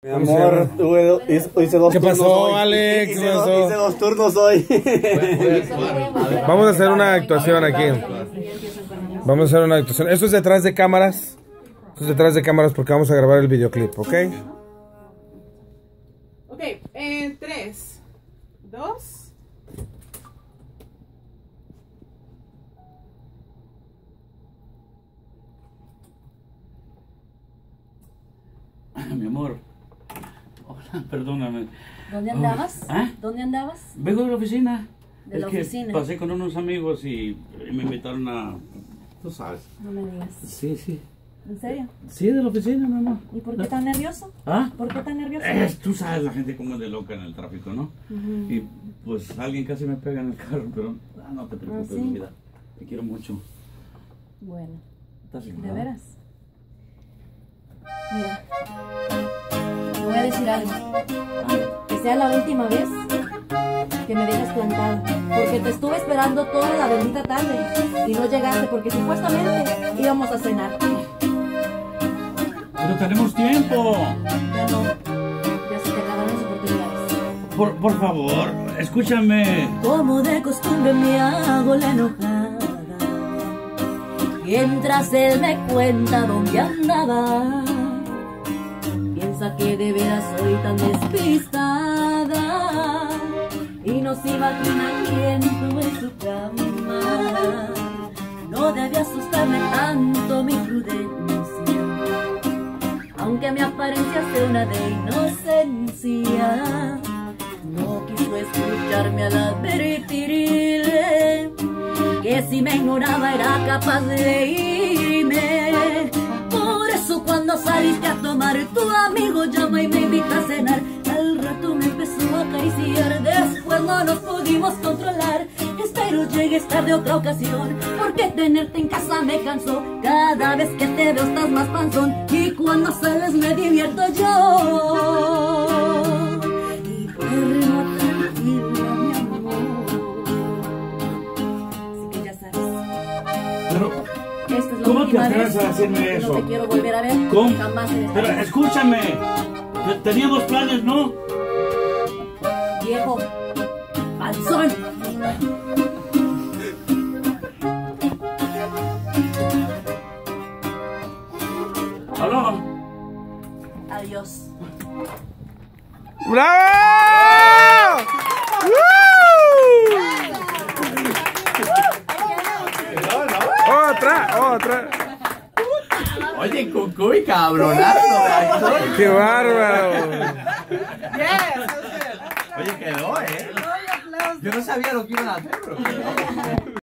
Mi amor, hice dos ¿Qué turnos pasó, hoy. Alex? ¿Qué pasó? Hice dos turnos hoy. Vamos a hacer una actuación aquí. Vamos a hacer una actuación. Esto es detrás de cámaras. Esto es detrás de cámaras porque vamos a grabar el videoclip, ¿ok? Ok, en 3, 2. Mi amor. Hola, perdóname. ¿Dónde andabas? ¿Ah? ¿Dónde andabas? Vengo de la oficina. De la Es que oficina. pasé con unos amigos y me invitaron a... Tú sabes. No me digas. Sí, sí. ¿En serio? Sí, de la oficina, mamá. ¿Y por qué tan nervioso? ¿Ah? ¿Por qué tan nervioso? Tú sabes la gente como es de loca en el tráfico, ¿no? Y pues alguien casi me pega en el carro, pero no te preocupes, ¿sí? mi vida. Te quiero mucho. Bueno, ¿Estás ¿de enojada? veras? Mira, te voy a decir algo. Que sea la última vez que me dejes plantada. Porque te estuve esperando toda la bendita tarde y no llegaste porque supuestamente íbamos a cenar. Pero tenemos tiempo. Ya no, ya se te acabaron las oportunidades. Por favor, escúchame. Como de costumbre me hago la enojada, mientras él me cuenta dónde andaba. Piensa que de veras soy tan despistada y no se imagina quién tuve en su cama. No debe asustarme tanto mi prudencia, aunque mi apariencia sea una de inocencia. No quiso escucharme al advertirle que si me ignoraba era capaz de irme. Por eso cuando saliste a tomar, tu amigo llama y me invita a cenar. Al rato me empezó a acariciar, después no nos pudimos controlar. Espero llegues tarde otra ocasión, porque tenerte en casa me cansó. Cada vez que te veo estás más panzón, y cuando sales me divierto yo. Y duermo tranquila, mi amor. Así que ya sabes, Pero, esta es la ¿cómo te última atreves vez a decirme que eso? no te quiero volver a ver. ¿Cómo? Jamás en esta Pero vida. escúchame. Teníamos planes, ¿no? Viejo panzón. ¿Aló? Adiós. ¡Bravo! ¡Otra! Oye, cucuy, cabronazo de actor. ¡Qué bárbaro! Oye, quedó, ¿eh? Yo no sabía lo que iban a hacer, bro.